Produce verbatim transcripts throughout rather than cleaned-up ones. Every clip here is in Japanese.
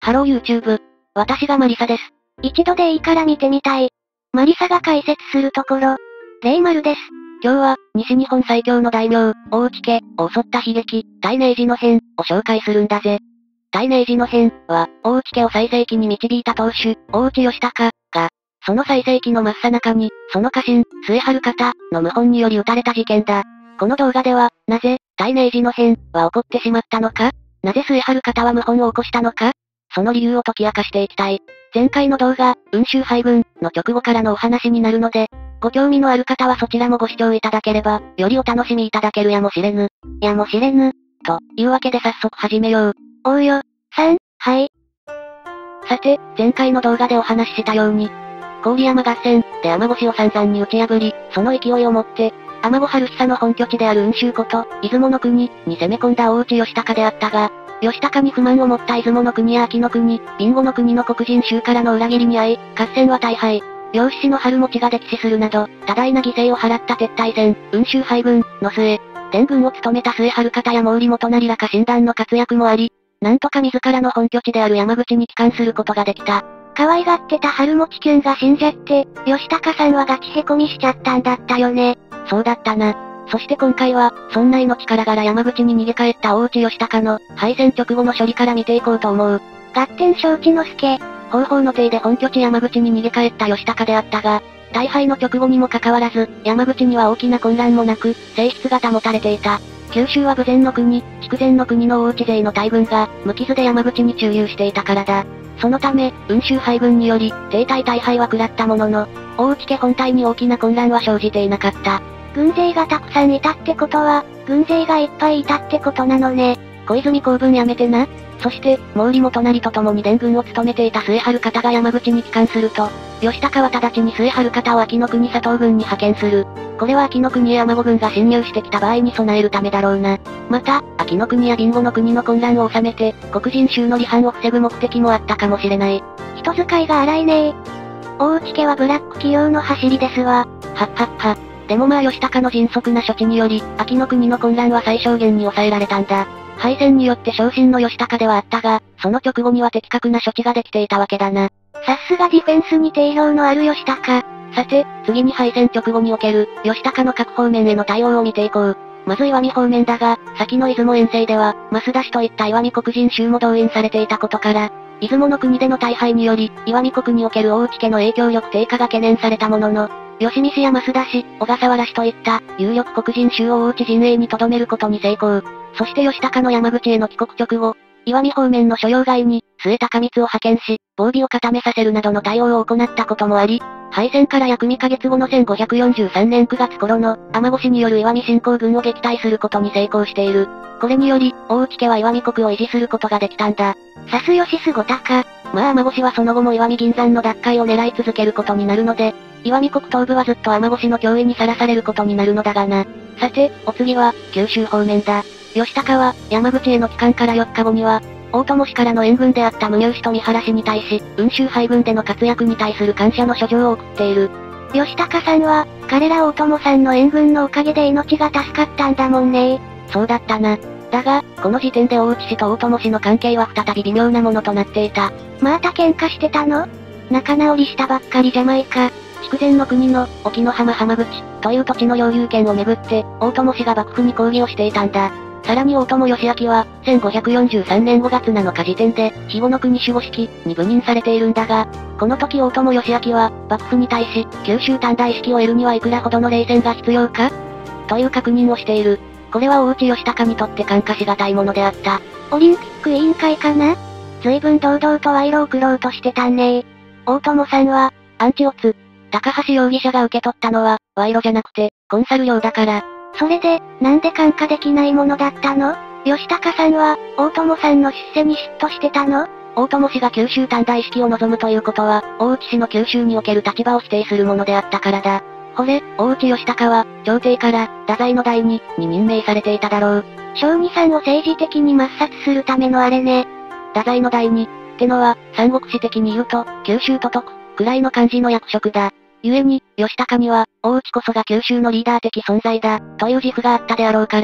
ハロー YouTube。私がマリサです。 一度でいいから見てみたい。マリサが解説するところ。レイマルです。 今日は、西日本最強の大名、大内家、を襲った悲劇、大明治の変、を紹介するんだぜ。大明治の変、は、大内家を最盛期に導いた当主、大内義高、が、その最盛期の真っ最中に、その家臣、末春方、の謀反により撃たれた事件だ。この動画では、なぜ、大明治の変、は起こってしまったのか？なぜ末春方は謀反を起こしたのか？その理由を解き明かしていきたい。前回の動画、雲州敗軍、の直後からのお話になるので、ご興味のある方はそちらもご視聴いただければ、よりお楽しみいただけるやもしれぬ。 やもしれぬ。 というわけで早速始めよう。 おうよ、さん、はい。 さて、前回の動画でお話ししたように、郡山合戦、で天越を散々に打ち破り、その勢いを持って、天子春久の本拠地である雲州こと、出雲の国、に攻め込んだ大内義高であったが、義高に不満を持った出雲の国や秋の国、備後の国の黒人衆からの裏切りに遭い、合戦は大敗。領主の春持が溺死するなど、多大な犠牲を払った撤退戦、雲州敗軍、の末、伝軍を務めた末春方や毛利元就ら家臣団の活躍もあり、なんとか自らの本拠地である山口に帰還することができた。 可愛がってた春持キュンが死んじゃって、義高さんはガチへこみしちゃったんだったよね。 そうだったな。そして今回は、そんな命からがら山口に逃げ帰った大内義高の、敗戦直後の処理から見ていこうと思う。 合点承知の助。 方法の定で本拠地山口に逃げ帰った義高であったが、大敗の直後にもかかわらず、山口には大きな混乱もなく、静謐が保たれていた。九州は豊前の国、筑前の国の大内勢の大軍が、無傷で山口に駐留していたからだ。そのため、雲州敗軍により、停滞大敗は食らったものの、大内家本体に大きな混乱は生じていなかった。 軍勢がたくさんいたってことは、軍勢がいっぱいいたってことなのね。 小泉公文やめてな。そして、毛利元就と共に伝軍を務めていた末春方が山口に帰還すると、義高は直ちに末春方を秋の国佐藤軍に派遣する。これは秋の国へ山子軍が侵入してきた場合に備えるためだろうな。また、秋の国や備後の国の混乱を収めて、黒人衆の離反を防ぐ目的もあったかもしれない。 人使いが荒いねー。大内家はブラック企業の走りですわ。 はっはっは。でもまあ義高の迅速な処置により、秋の国の混乱は最小限に抑えられたんだ。敗戦によって昇進の義高ではあったが、その直後には的確な処置ができていたわけだな。 さすがディフェンスに定評のある義高。 さて、次に敗戦直後における、義高の各方面への対応を見ていこう。まず石見方面だが、先の出雲遠征では、増田氏といった石見黒人衆も動員されていたことから、出雲の国での大敗により、石見国における大内家の影響力低下が懸念されたものの、吉見氏や増田氏、小笠原氏といった、有力黒人衆を大内陣営に留めることに成功。そして義高の山口への帰国直後、石見方面の所要外に、末高光を派遣し、防備を固めさせるなどの対応を行ったこともあり、敗戦から約にかげつごのせんごひゃくよんじゅうさんねんくがつ頃の、天越による石見侵攻軍を撃退することに成功している。これにより、大内家は石見国を維持することができたんだ。 さす義すごたか。 まあ天越はその後も石見銀山の奪回を狙い続けることになるので、石見国東部はずっと天越の脅威にさらされることになるのだがな。さて、お次は、九州方面だ。義高は、山口への帰還からよっかごには、大友氏からの援軍であった無入氏と三原氏に対し、雲州敗軍での活躍に対する感謝の書状を送っている。 義高さんは、彼ら大友さんの援軍のおかげで命が助かったんだもんね。 そうだったな。だが、この時点で大内氏と大友氏の関係は再び微妙なものとなっていた。 また喧嘩してたの？仲直りしたばっかりじゃないか。 筑前の国の、沖ノ浜浜口、という土地の領有権をめぐって、大友氏が幕府に抗議をしていたんだ。さらに大友義明は、せんごひゃくよんじゅうさんねんごがつなのか時点で、肥後の国守護式に部任されているんだが、この時大友義明は、幕府に対し、九州短大式を得るにはいくらほどの冷戦が必要かという確認をしている。これは大内義高にとって感化しがたいものであった。 オリンピック委員会かな？随分堂々と賄賂を食ろうとしてたんねー。大友さんは、 アンチオツ。高橋容疑者が受け取ったのは、賄賂じゃなくて、コンサル料だから。 それで、なんで感化できないものだったの？義高さんは、大友さんの出世に嫉妬してたの？ 大友氏が九州短大式を望むということは、大内氏の九州における立場を否定するものであったからだ。ほれ、大内義高は、朝廷から、太宰の第二に任命されていただろう。 小児さんを政治的に抹殺するためのあれね。 太宰の第二ってのは、三国志的に言うと、九州都督、くらいの感じの役職だ。故に、義高には、大内こそが九州のリーダー的存在だ、という自負があったであろうから、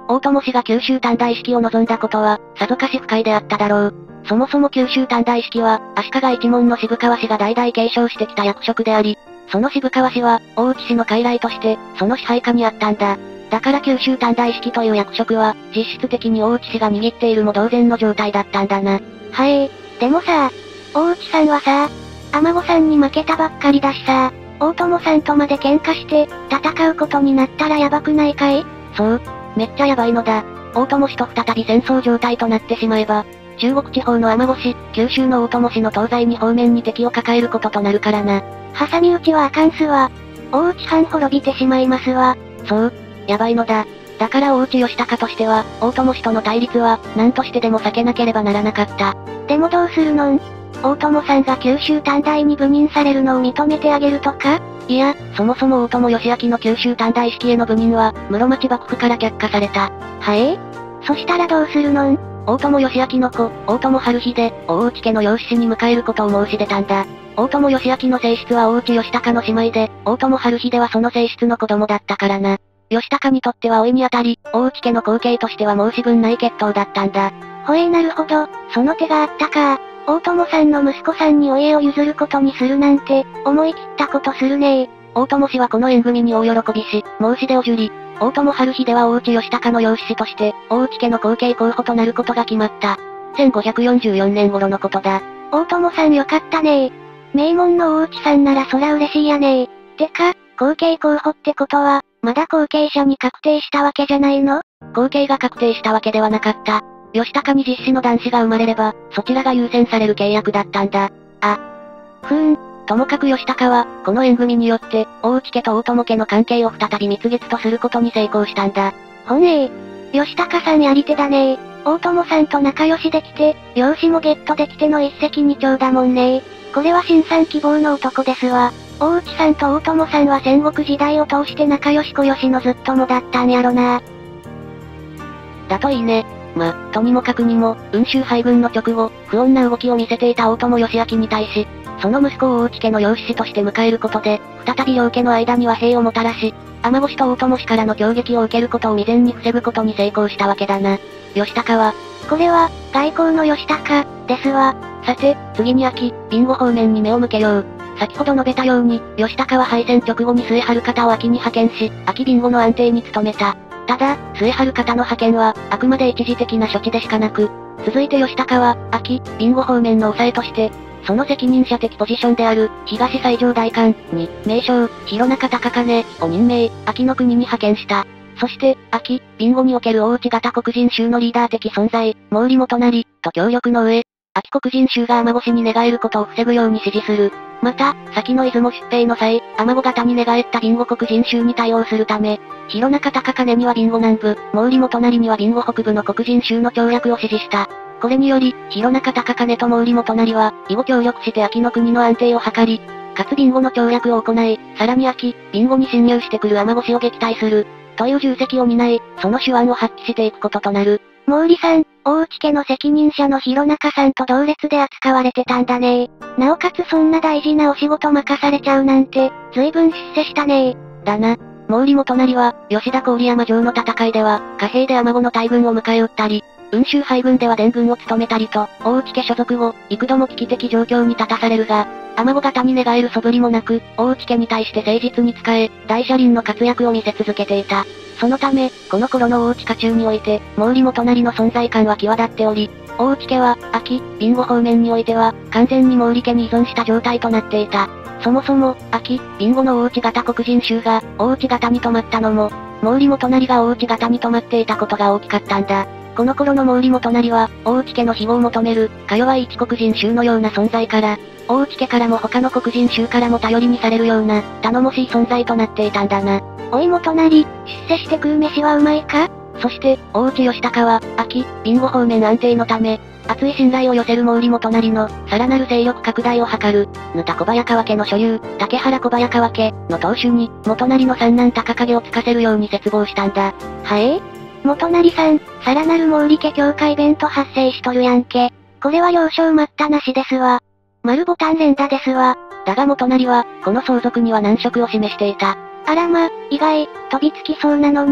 大友氏が九州短大式を望んだことは、さぞかし不快であっただろう。そもそも九州短大式は、足利一門の渋川氏が代々継承してきた役職であり、その渋川氏は、大内氏の傀儡として、その支配下にあったんだ。だから九州短大式という役職は、実質的に大内氏が握っているも同然の状態だったんだな。 はい。でもさ、大内さんはさ、天子さんに負けたばっかりだしさ、大友さんとまで喧嘩して、戦うことになったらやばくないかい？ そう。めっちゃやばいのだ。大友氏と再び戦争状態となってしまえば、中国地方の天子氏、九州の大友氏の東西に方面に敵を抱えることとなるからな。 挟み撃ちはあかんすわ。大内藩滅びてしまいますわ。 そう。やばいのだ。だから大内義高としては、大友氏との対立は、何としてでも避けなければならなかった。 でもどうするのん？大友さんが九州短大に部任されるのを認めてあげるとか？ いや、そもそも大友義明の九州短大式への部任は、室町幕府から却下された。 はい？そしたらどうするのん？ 大友義明の子、大友春秀、大内家の養子に迎えることを申し出たんだ。大友義明の性質は大内義高の姉妹で、大友春秀はその性質の子供だったからな。義高にとっては老いにあたり、大内家の後継としては申し分ない血統だったんだ。 ほえーなるほど、その手があったか。大友さんの息子さんにお家を譲ることにするなんて、思い切ったことするねー。 大友氏はこの縁組に大喜びし、申し出を受理。大友春秀は大内義高の養子として、大内家の後継候補となることが決まった。せんごひゃくよんじゅうよねん頃のことだ。 大友さんよかったねー。名門の大内さんならそら嬉しいやねー。てか、後継候補ってことは、まだ後継者に確定したわけじゃないの？ 後継が確定したわけではなかった。義高に実子の男子が生まれれば、そちらが優先される契約だったんだ。 あ。ふーん。 ともかく義高は、この縁組によって、大内家と大友家の関係を再び蜜月とすることに成功したんだ。 ほんえー。義高さんやり手だねー。大友さんと仲良しできて、養子もゲットできての一石二鳥だもんねー。これは新参希望の男ですわ。大内さんと大友さんは戦国時代を通して仲良し小良しのずっともだったんやろな。 だといいね。ま、とにもかくにも、雲州敗軍の直後、不穏な動きを見せていた大友義明に対し、その息子を大内家の養子として迎えることで、再び両家の間に和平をもたらし、天子氏と大友氏からの攻撃を受けることを未然に防ぐことに成功したわけだな。義高は、 これは、外交の義高、ですわ。 さて、次に秋、備後方面に目を向けよう。先ほど述べたように、義高は敗戦直後に末春方を秋に派遣し、秋備後の安定に努めた。ただ、末春方の派遣は、あくまで一時的な処置でしかなく、続いて義高は、秋、備後方面の抑えとして、その責任者的ポジションである、東西条代官に、名称、弘中高兼を任命、秋の国に派遣した。そして、秋、備後における大内型黒人衆のリーダー的存在、毛利元就、と協力の上、秋黒人衆が天子氏に寝返ることを防ぐように指示する。また、先の出雲出兵の際、天子方に寝返った備後黒人衆に対応するため、弘中高兼には備後南部、毛利元就には備後北部の黒人衆の協力を指示した。これにより、弘中高兼と毛利元就は、以後協力して秋の国の安定を図り、かつ備後の協力を行い、さらに秋、備後に侵入してくる天子氏を撃退する、という重責を担い、その手腕を発揮していくこととなる。 毛利さん、大内家の責任者の弘中さんと同列で扱われてたんだね。なおかつそんな大事なお仕事任されちゃうなんて、随分出世したね。 だな。毛利元就は、吉田郡山城の戦いでは、貨幣で天子の大軍を迎え撃ったり、雲州敗軍では伝軍を務めたりと、大内家所属後、幾度も危機的状況に立たされるが、天子方に寝返る素振りもなく、大内家に対して誠実に仕え、大車輪の活躍を見せ続けていた。そのため、この頃の大内家中において、毛利元就の存在感は際立っており、大内家は、秋、備後方面においては、完全に毛利家に依存した状態となっていた。そもそも、秋、備後の大内型黒人衆が、大内型に泊まったのも、毛利元就が大内型に泊まっていたことが大きかったんだ。この頃の毛利元就は、大内家の庇護を求める、か弱い一黒人衆のような存在から、大内家からも他の黒人衆からも頼りにされるような、頼もしい存在となっていたんだな。 おい元就、出世して食う飯はうまいか？ そして、大内義高は、秋、備後方面安定のため、厚い信頼を寄せる毛利元就の、さらなる勢力拡大を図る、ぬた小早川家の所有、竹原小早川家の当主に、元就の三男高影をつかせるように切望したんだ。 はえ？元就さん、さらなる毛利家境界弁と発生しとるやんけ。これは了承待ったなしですわ。丸ボタン連打ですわ。 だが元就は、この相続には難色を示していた。 あらま、意外、飛びつきそうなのに。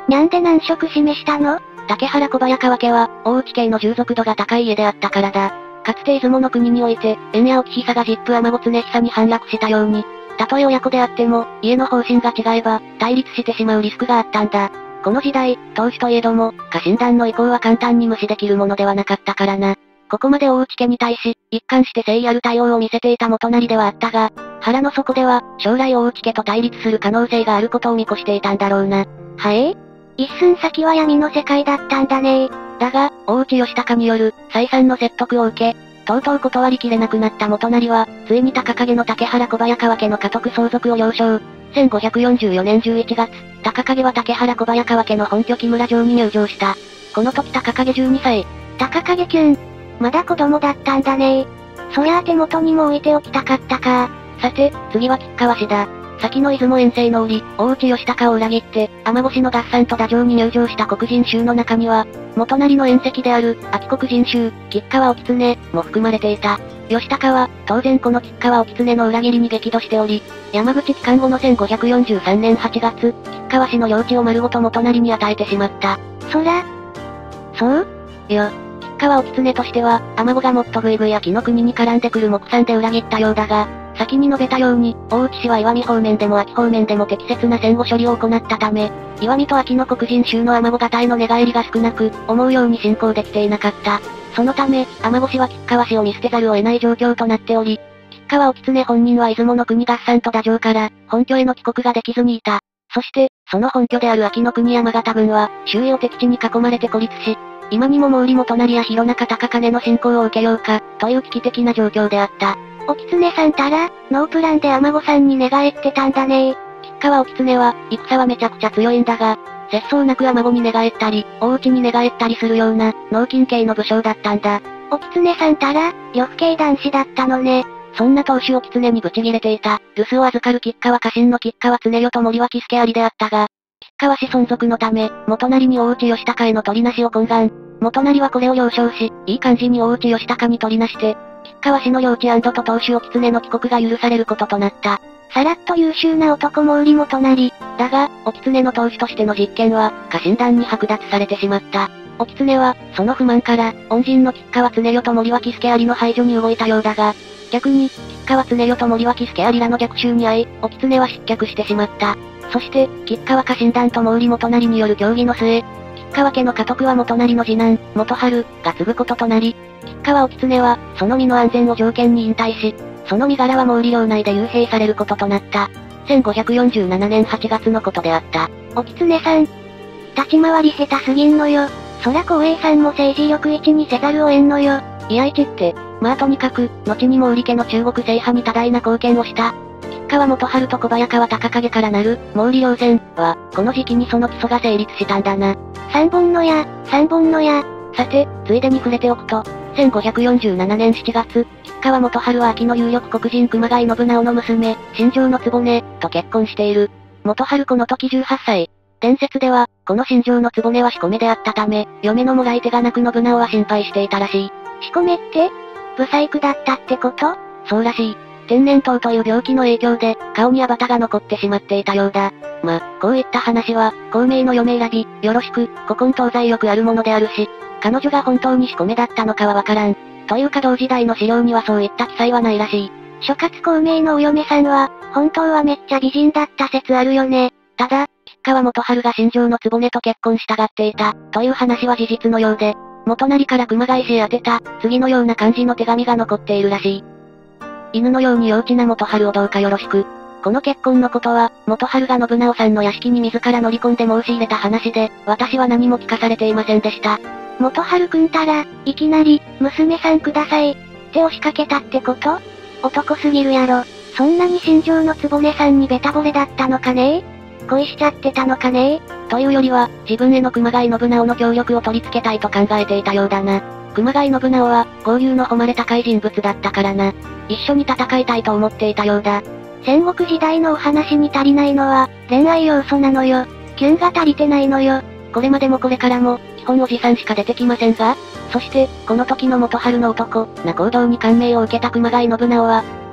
にゃんで難色示したの？ 竹原小早川家は、大内家の従属度が高い家であったからだ。かつて出雲の国において、縁や沖久が実父天子常久に反落したように、たとえ親子であっても、家の方針が違えば、対立してしまうリスクがあったんだ。この時代、当主といえども、家臣団の意向は簡単に無視できるものではなかったからな。ここまで大内家に対し、一貫して誠意ある対応を見せていた元就ではあったが、腹の底では、将来大内家と対立する可能性があることを見越していたんだろうな。 はい？一寸先は闇の世界だったんだね。 だが、大内義高による、再三の説得を受け、とうとう断りきれなくなった元就は、ついに高影の竹原小早川家の家督相続を了承。せんごひゃくよんじゅうよねんじゅういちがつ、高影は竹原小早川家の本拠木村城に入城した。この時高影じゅうにさい。 高影キュン。まだ子供だったんだね。そりゃあ手元にも置いておきたかったか。 さて、次は吉川氏だ。先の出雲遠征の折、大内義高を裏切って、天越の合算と打城に入城した黒人衆の中には、元就の縁戚である、秋黒人衆、吉川興経も含まれていた。義高は、当然この吉川興経の裏切りに激怒しており、山口帰還後のせんごひゃくよんじゅうさんねんはちがつ、吉川氏の領地を丸ごと元就に与えてしまった。 そら、そういや、吉川興経としては、天子がもっとぐいぐい秋の国に絡んでくる目算で裏切ったようだが、先に述べたように、大内氏は石見方面でも秋方面でも適切な戦後処理を行ったため、石見と秋の黒人衆の天子方への寝返りが少なく、思うように進行できていなかった。そのため、天越は吉川氏を見捨てざるを得ない状況となっており、吉川興経本人は出雲の国合算と打城から、本拠への帰国ができずにいた。そして、その本拠である秋の国山形郡は、周囲を敵地に囲まれて孤立し、今にも毛利元就や弘中高兼の侵攻を受けようか、という危機的な状況であった。 お狐さんたら、ノープランで天子さんに寝返ってたんだね。 吉川興経は、戦はめちゃくちゃ強いんだが、節操なく天子に寝返ったり、大内に寝返ったりするような、脳筋系の武将だったんだ。 お狐さんたら、呂布系男子だったのね。 そんな当主お狐にブチギレていた、留守を預かる吉川家臣の吉川常世と森脇助有であったが、吉川氏存続のため、元就に大内義高への取りなしを懇願。元就はこれを了承し、いい感じに大内義高に取りなして、吉川氏の領地&と当主お狐の帰国が許されることとなった。 さらっと優秀な男毛利元就。 だが、お狐の当主としての実権は、家臣団に剥奪されてしまった。お狐は、その不満から、恩人の吉川常世と森脇助有の排除に動いたようだが、逆に、吉川常世と森脇助有らの逆襲に遭い、お狐は失脚してしまった。そして、吉川家臣団と毛利元就による協議の末、吉川家の家督は元就の次男、元春、が継ぐこととなり、吉川興経は、その身の安全を条件に引退し、その身柄は毛利領内で幽閉されることとなった。せんごひゃくよんじゅうななねんはちがつのことであった。 お狐さん、立ち回り下手すぎんのよ。そら光栄さんも政治力一にせざるを得んのよ。 いや一って、まあとにかく、後に毛利家の中国制覇に多大な貢献をした。吉川元春と小早川高影からなる、毛利領戦は、この時期にその基礎が成立したんだな。 三本の矢、三本の矢。 さて、ついでに触れておくと、せんごひゃくよんじゅうななねんしちがつ、吉川元春は秋の有力黒人熊谷信直の娘、新庄の局と結婚している。元春この時じゅうはっさい。伝説では、この新庄の局は仕込みであったため、嫁のもらい手がなく信直は心配していたらしい。 仕込めって？ブサイクだったってこと？ そうらしい。天然痘という病気の影響で、顔にアバタが残ってしまっていたようだ。ま、こういった話は、孔明の嫁選び、よろしく、古今東西よくあるものであるし、彼女が本当に仕込めだったのかはわからん。というか同時代の資料にはそういった記載はないらしい。 諸葛孔明のお嫁さんは、本当はめっちゃ美人だった説あるよね。 ただ、吉川元春が新庄の局と結婚したがっていた、という話は事実のようで、元就から熊谷氏へ宛てた、次のような感じの手紙が残っているらしい。犬のように幼稚な元春をどうかよろしく。この結婚のことは、元春が信直さんの屋敷に自ら乗り込んで申し入れた話で、私は何も聞かされていませんでした。 元春くんたら、いきなり、娘さんください、って押しかけたってこと？男すぎるやろ。そんなに新庄の局さんにベタ惚れだったのかねー？恋しちゃってたのかねー？というよりは、自分への熊谷信直の協力を取り付けたいと考えていたようだな。熊谷信直は、豪遊の誉れ高い人物だったからな。一緒に戦いたいと思っていたようだ。 戦国時代のお話に足りないのは、恋愛要素なのよ。キュンが足りてないのよ。 これまでもこれからも、基本おじさんしか出てきませんが、そして、この時の元春の男、な行動に感銘を受けた熊谷信直は、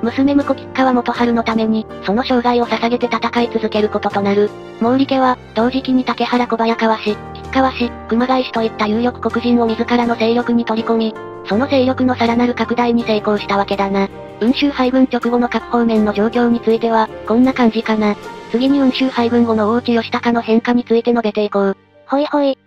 娘婿吉川元春のために、その生涯を捧げて戦い続けることとなる。毛利家は、同時期に竹原小早川氏、吉川氏、熊谷氏といった有力黒人を自らの勢力に取り込み、その勢力のさらなる拡大に成功したわけだな。雲州敗軍直後の各方面の状況については、こんな感じかな。次に雲州敗軍後の大内義高の変化について述べていこう。 ほいほい。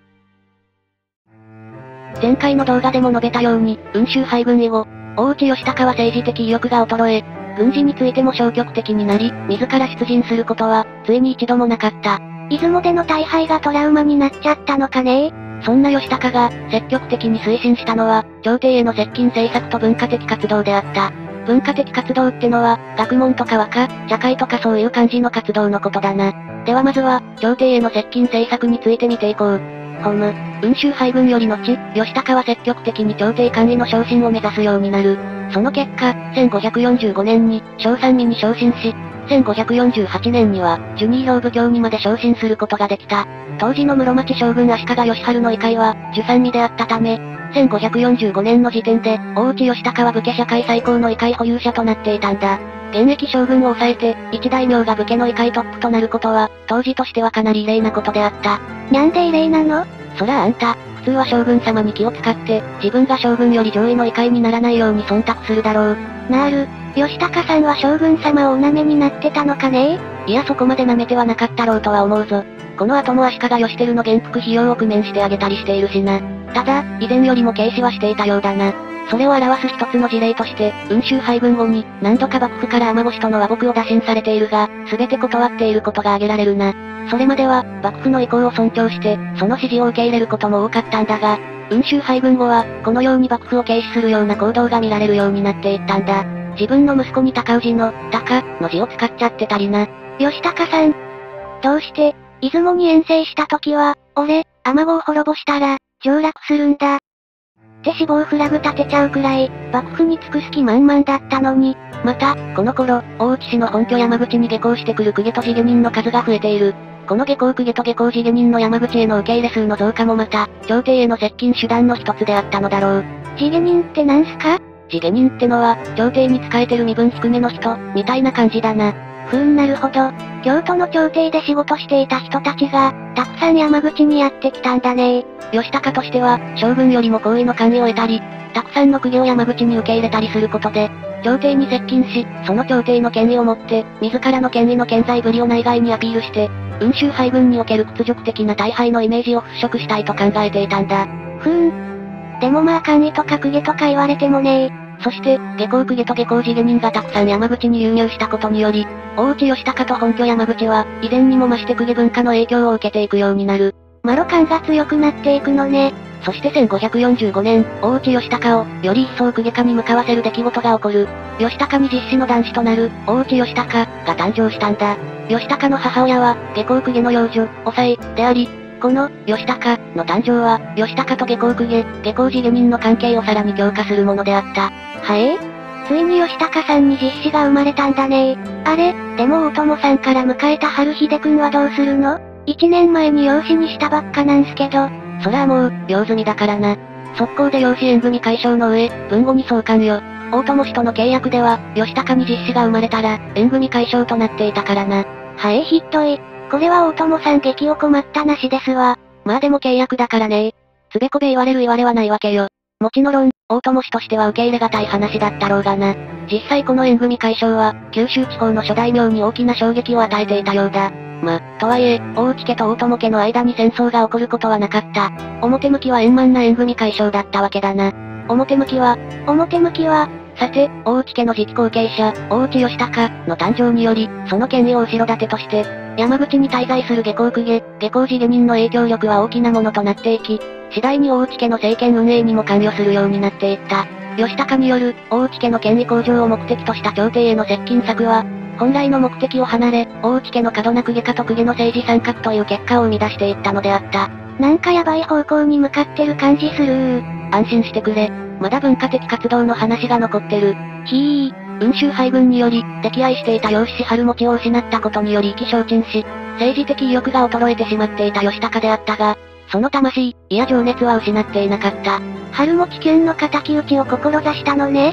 前回の動画でも述べたように、雲州敗軍以後、大内義高は政治的意欲が衰え、軍事についても消極的になり、自ら出陣することは、ついに一度もなかった。 出雲での大敗がトラウマになっちゃったのかね。 そんな義高が、積極的に推進したのは、朝廷への接近政策と文化的活動であった。文化的活動ってのは、学問とか和歌、茶会とかそういう感じの活動のことだな。ではまずは、朝廷への接近政策について見ていこう。ほむ、雲州敗軍より後、義高は積極的に朝廷管理の昇進を目指すようになる。その結果、せんごひゃくよんじゅうごねんに、小三味に昇進し、せんごひゃくよんじゅうはちねんには、授二兵部卿にまで昇進することができた。当時の室町将軍足利義晴の位階は、従三味であったため、せんごひゃくよんじゅうごねんの時点で、大内義高は武家社会最高の位階保有者となっていたんだ。現役将軍を抑えて、一大名が武家の位階トップとなることは、当時としてはかなり異例なことであった。 なんで異例なの？ そらあんた、普通は将軍様に気を使って、自分が将軍より上位の位階にならないように忖度するだろう。 なる。義高さんは将軍様をお舐めになってたのかね？ いやそこまで舐めてはなかったろうとは思うぞ。この後も足利義輝の元服費用を工面してあげたりしているしな。ただ、以前よりも軽視はしていたようだな。それを表す一つの事例として、雲州敗軍後に、何度か幕府から雨星との和睦を打診されているが、すべて断っていることが挙げられるな。それまでは、幕府の意向を尊重して、その指示を受け入れることも多かったんだが、雲州敗軍後は、このように幕府を軽視するような行動が見られるようになっていったんだ。自分の息子に高氏の、高、の字を使っちゃってたりな。 義高さん。どうして、出雲に遠征した時は、俺、天子を滅ぼしたら、上洛するんだ。って死亡フラグ立てちゃうくらい、幕府に尽くす気満々だったのに。 また、この頃、大内氏の本拠山口に下校してくる公家と地下人の数が増えている。この下校公家と下校地下人の山口への受け入れ数の増加もまた、朝廷への接近手段の一つであったのだろう。 地下人ってなんすか？ 地下人ってのは、朝廷に仕えてる身分低めの人、みたいな感じだな。 ふーんなるほど。京都の朝廷で仕事していた人たちが、たくさん山口にやってきたんだね。 義高としては、将軍よりも高位の官位を得たり、たくさんの公家を山口に受け入れたりすることで、朝廷に接近し、その朝廷の権威をもって、自らの権威の健在ぶりを内外にアピールして、雲州敗軍における屈辱的な大敗のイメージを払拭したいと考えていたんだ。 ふーん。でもまあ官位とか公家とか言われてもねそして、下校公家と下校地下人がたくさん山口に流入したことにより、大内義高と本拠山口は、以前にも増して公家文化の影響を受けていくようになる。 マロ感が強くなっていくのね。 そしてせんごひゃくよんじゅうごねん、大内義高を、より一層公家化に向かわせる出来事が起こる。義高に実子の男子となる、大内義高、が誕生したんだ。義高の母親は、下校公家の養女、おさい、であり、この、義高、の誕生は、義高と下校公家、下校地下人の関係をさらに強化するものであった。 はえついに義高さんに実子が生まれたんだね。あれ、でも大友さんから迎えた春秀くんはどうするの？一年前に養子にしたばっかなんすけど。 そらもう、養済みだからな。速攻で養子縁組解消の上、文後に送還よ。大友氏との契約では、義高に実子が生まれたら、縁組解消となっていたからな。 はえひっどい。これは大友さん激お困ったなしですわ。 まあでも契約だからね。つべこべ言われる言われはないわけよ。もちろん、大友氏としては受け入れがたい話だったろうがな。実際この縁組解消は、九州地方の諸大名に大きな衝撃を与えていたようだ。ま、とはいえ、大内家と大友家の間に戦争が起こることはなかった。表向きは円満な縁組解消だったわけだな。表向きは、 表向きは、 さて、大内家の次期後継者、大内義高の誕生により、その権威を後ろ盾として、山口に滞在する下校公家、下校地下人の影響力は大きなものとなっていき、次第に大内家の政権運営にも関与するようになっていった。義高による、大内家の権威向上を目的とした朝廷への接近策は、本来の目的を離れ、大内家の過度な公家化と公家の政治参画という結果を生み出していったのであった。 なんかヤバい方向に向かってる感じするー。 安心してくれ。まだ文化的活動の話が残ってる。 ひー。 雲州敗軍により、溺愛していた養子春持ちを失ったことにより意気消沈し、政治的意欲が衰えてしまっていた義高であったが、その魂、いや情熱は失っていなかった。 春持ちキュンの仇討ちを志したのね。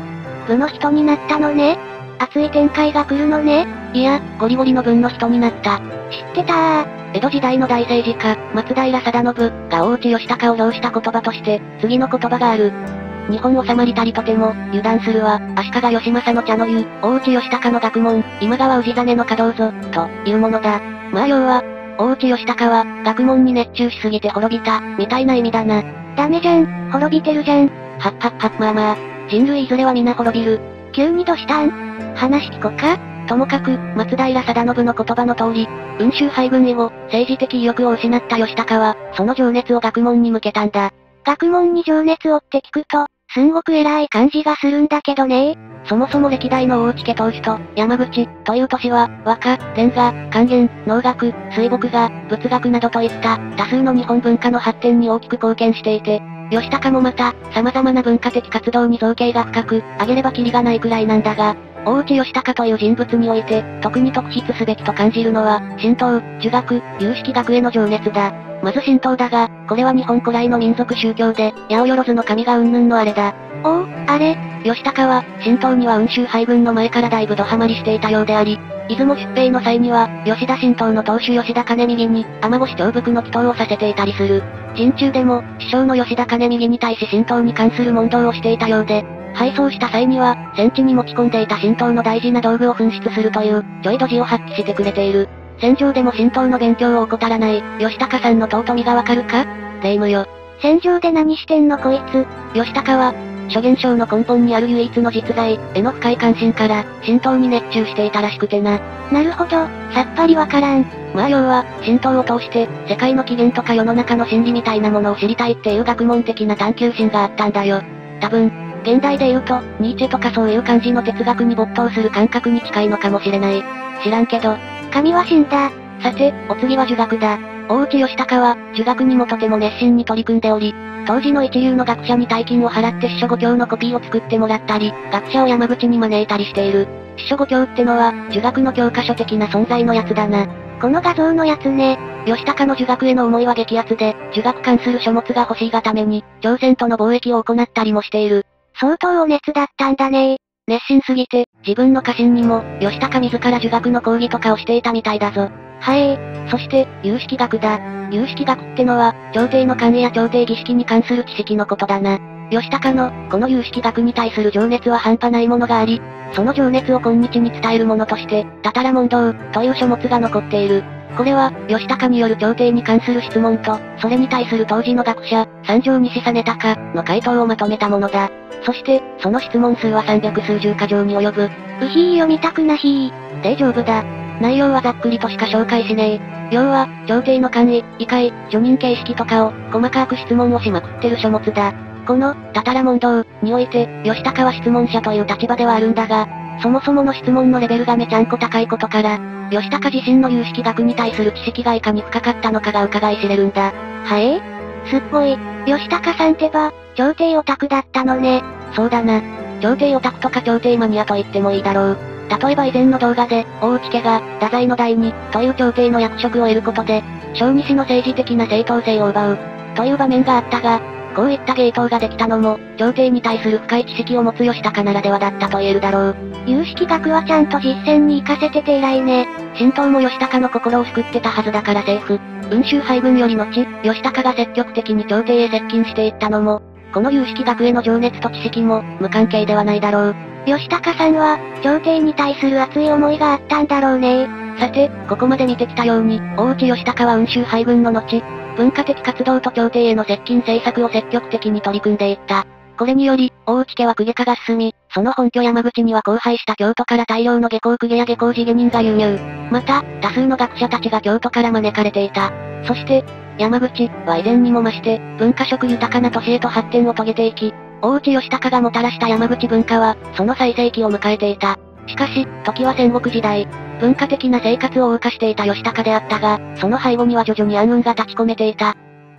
部の人になったのね。熱い展開が来るのね。 いや、ゴリゴリの分の人になった。 知ってたー。 江戸時代の大政治家、松平定信が大内義高を表した言葉として、次の言葉がある。日本収まりたりとても、油断するは、足利義政の茶の湯、大内義高の学問、今川氏真の稼働ぞ、というものだ。まあ要は、大内義高は、学問に熱中しすぎて滅びた、みたいな意味だな。 ダメじゃん、滅びてるじゃん。 はっはっはっまあまあ、人類いずれは皆滅びる。 急にどしたん？話聞こか？ ともかく、松平定信の言葉の通り、雲州敗軍以後、政治的意欲を失った義高は、その情熱を学問に向けたんだ。 学問に情熱をって聞くと、すんごく偉い感じがするんだけどね。 そもそも歴代の大内家当主と、山口、という都市は、和歌、連歌、管弦、能楽、水墨画、仏学などといった、多数の日本文化の発展に大きく貢献していて、義高もまた、様々な文化的活動に造形が深く、挙げればキリがないくらいなんだが、大内義高という人物において、特に特筆すべきと感じるのは、神道、儒学、有識学への情熱だ。まず神道だが、これは日本古来の民族宗教で、八百万の神が云々のあれだ。 おお、あれ？ 義高は、神道には雲州敗軍の前からだいぶドハマりしていたようであり、出雲出兵の際には、吉田神道の当主吉田兼右に、天越長福の祈祷をさせていたりする。陣中でも、師匠の吉田兼右に対し神道に関する問答をしていたようで、敗走した際には、戦地に持ち込んでいた神道の大事な道具を紛失するという、ちょいドジを発揮してくれている。戦場でも神道の勉強を怠らない、義高さんの尊みがわかるか？霊夢よ。 戦場で何してんのこいつ。 義高は、諸現象の根本にある唯一の実在、への深い関心から、神道に熱中していたらしくてな。 なるほど、さっぱりわからん。 まあ要は、神道を通して、世界の起源とか世の中の真理みたいなものを知りたいっていう学問的な探求心があったんだよ。多分、現代で言うと、ニーチェとかそういう感じの哲学に没頭する感覚に近いのかもしれない。知らんけど。 神は死んだ。 さて、お次は儒学だ。大内義高は、儒学にもとても熱心に取り組んでおり、当時の一流の学者に大金を払って司書五経のコピーを作ってもらったり、学者を山口に招いたりしている。司書五経ってのは、儒学の教科書的な存在のやつだな。 この画像のやつね。 義高の儒学への思いは激アツで、儒学関する書物が欲しいがために、朝鮮との貿易を行ったりもしている。 相当お熱だったんだね。 熱心すぎて、自分の家臣にも、義高自ら儒学の講義とかをしていたみたいだぞ。 はい。 そして、有識学だ。有識学ってのは、朝廷の官位や朝廷儀式に関する知識のことだな。義高の、この有識学に対する情熱は半端ないものがあり、その情熱を今日に伝えるものとして、たたら問答、という書物が残っている。これは、義高による朝廷に関する質問と、それに対する当時の学者、三条西実高の回答をまとめたものだ。そして、その質問数は三百数十か条に及ぶ。 うひー読みたくなひー。で丈夫だ。内容はざっくりとしか紹介しねえ。要は、朝廷の官位、位階、叙任形式とかを、細かく質問をしまくってる書物だ。この、たたら問答、において、義高は質問者という立場ではあるんだが、そもそもの質問のレベルがめちゃんこ高いことから、義高自身の有識学に対する知識がいかに深かったのかが伺い知れるんだ。 はえ？すっごい。義高さんってば、朝廷オタクだったのね。 そうだな。朝廷オタクとか朝廷マニアと言ってもいいだろう。例えば以前の動画で、大内家が、太宰の第二、という朝廷の役職を得ることで、小西の政治的な正当性を奪う、という場面があったが、こういった芸当ができたのも、朝廷に対する深い知識を持つ義高ならではだったと言えるだろう。 有識学はちゃんと実践に活かせてて偉いね。 神道も義高の心を救ってたはずだからセーフ。雲州敗軍より後、義高が積極的に朝廷へ接近していったのも、この有識学への情熱と知識も、無関係ではないだろう。 義高さんは、朝廷に対する熱い思いがあったんだろうね。 さて、ここまで見てきたように、大内義高は雲州敗軍の後、文化的活動と朝廷への接近政策を積極的に取り組んでいった。これにより、大内家は公家化が進み、その本拠山口には荒廃した京都から大量の下校公家や下校地下人が輸入。また、多数の学者たちが京都から招かれていた。そして、山口は以前にも増して、文化色豊かな都市へと発展を遂げていき、大内義高がもたらした山口文化は、その最盛期を迎えていた。しかし、時は戦国時代。文化的な生活を謳歌していた義高であったが、その背後には徐々に暗雲が立ち込めていた。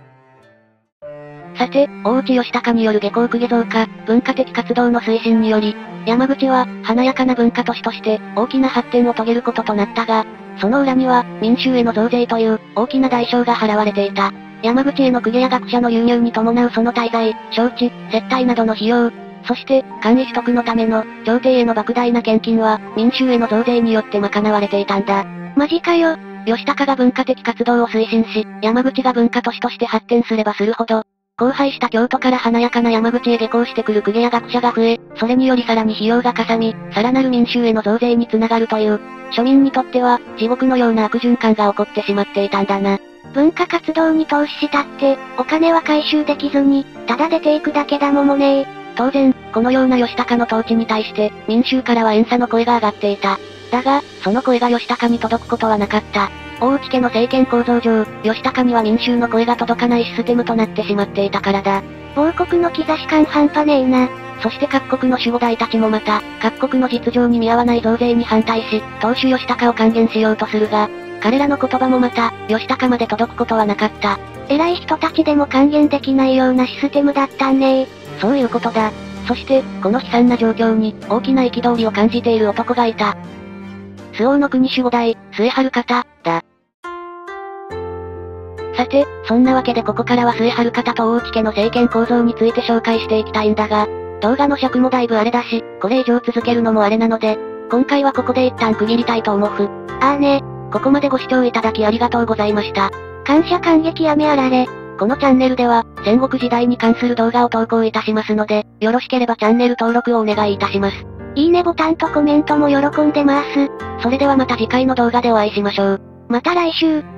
さて、大内義高による下校公家増加、文化的活動の推進により、山口は、華やかな文化都市として、大きな発展を遂げることとなったが、その裏には、民衆への増税という、大きな代償が払われていた。山口への公家や学者の流入に伴うその滞在、招致、接待などの費用、 そして、官位取得のための、朝廷への莫大な献金は、民衆への増税によって賄われていたんだ。 マジかよ。 義高が文化的活動を推進し、山口が文化都市として発展すればするほど、荒廃した京都から華やかな山口へ下校してくる公家や学者が増え、それによりさらに費用がかさみ、さらなる民衆への増税につながるという、庶民にとっては、地獄のような悪循環が起こってしまっていたんだな。 文化活動に投資したって、お金は回収できずに、ただ出ていくだけだものねー。 当然、このような義高の統治に対して、民衆からは怨嗟の声が上がっていた。だが、その声が義高に届くことはなかった。大内家の政権構造上、義高には民衆の声が届かないシステムとなってしまっていたからだ。 亡国の兆し感半端ねえな。 そして各国の守護代たちもまた、各国の実情に見合わない増税に反対し、当主義高を還元しようとするが、彼らの言葉もまた、義高まで届くことはなかった。 偉い人たちでも還元できないようなシステムだったんねー。 そういうことだ。そして、この悲惨な状況に、大きな憤りを感じている男がいた。周防の国守護代、末春方、だ。さて、そんなわけでここからは末春方と大内家の政権構造について紹介していきたいんだが、動画の尺もだいぶあれだし、これ以上続けるのもあれなので、今回はここで一旦区切りたいと思う。 あーね。 ここまでご視聴いただきありがとうございました。 感謝感激やめあられ。 このチャンネルでは、戦国時代に関する動画を投稿いたしますので、よろしければチャンネル登録をお願いいたします。 いいねボタンとコメントも喜んでます。 それではまた次回の動画でお会いしましょう。 また来週。